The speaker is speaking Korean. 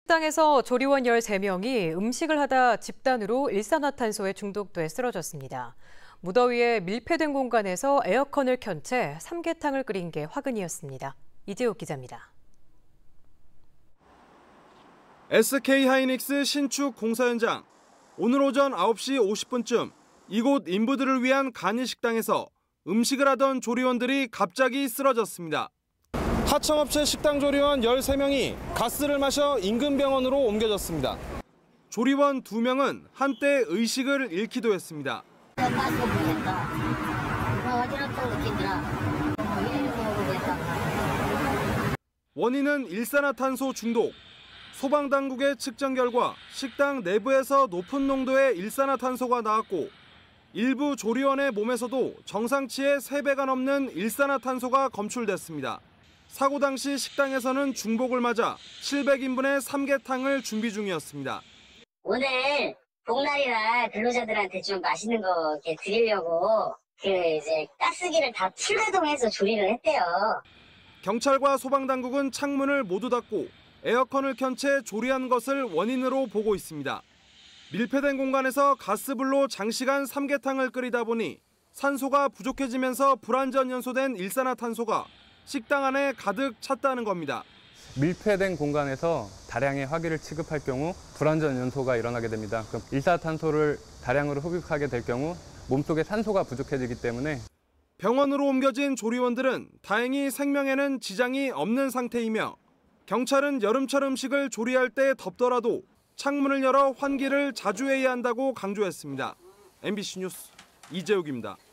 식당에서 조리원 13명이 음식을 하다 집단으로 일산화탄소에 중독돼 쓰러졌습니다. 무더위에 밀폐된 공간에서 에어컨을 켠 채 삼계탕을 끓인 게 화근이었습니다. 이재욱 기자입니다. SK하이닉스 신축 공사 현장. 오늘 오전 9시 50분쯤 이곳 인부들을 위한 간이식당에서 음식을 하던 조리원들이 갑자기 쓰러졌습니다. 하청업체 식당 조리원 13명이 가스를 마셔 인근 병원으로 옮겨졌습니다. 조리원 2명은 한때 의식을 잃기도 했습니다. 원인은 일산화탄소 중독. 소방당국의 측정 결과 식당 내부에서 높은 농도의 일산화탄소가 나왔고 일부 조리원의 몸에서도 정상치의 3배가 넘는 일산화탄소가 검출됐습니다. 사고 당시 식당에서는 중복을 맞아 700인분의 삼계탕을 준비 중이었습니다. 오늘 복날이라 근로자들한테 좀 맛있는 거 이렇게 드리려고 이제 가스기를 다 풀가동해서 조리를 했대요. 경찰과 소방당국은 창문을 모두 닫고 에어컨을 켠 채 조리한 것을 원인으로 보고 있습니다. 밀폐된 공간에서 가스불로 장시간 삼계탕을 끓이다 보니 산소가 부족해지면서 불완전 연소된 일산화탄소가 식당 안에 가득 찼다는 겁니다. 밀폐된 공간에서 다량의 화기를 취급할 경우 불완전 연소가 일어나게 됩니다. 그럼 일산화탄소를 다량으로 흡입하게 될 경우 몸속에 산소가 부족해지기 때문에 병원으로 옮겨진 조리원들은 다행히 생명에는 지장이 없는 상태이며 경찰은 여름철 음식을 조리할 때 덥더라도 창문을 열어 환기를 자주 해야 한다고 강조했습니다. MBC 뉴스 이재욱입니다.